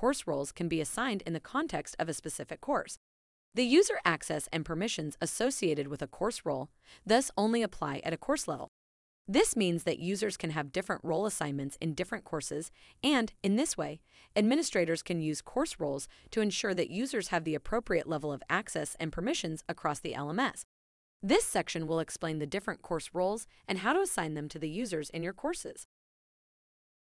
course roles can be assigned in the context of a specific course. The user access and permissions associated with a course role thus only apply at a course level. This means that users can have different role assignments in different courses, and, in this way, administrators can use course roles to ensure that users have the appropriate level of access and permissions across the LMS. This section will explain the different course roles and how to assign them to the users in your courses.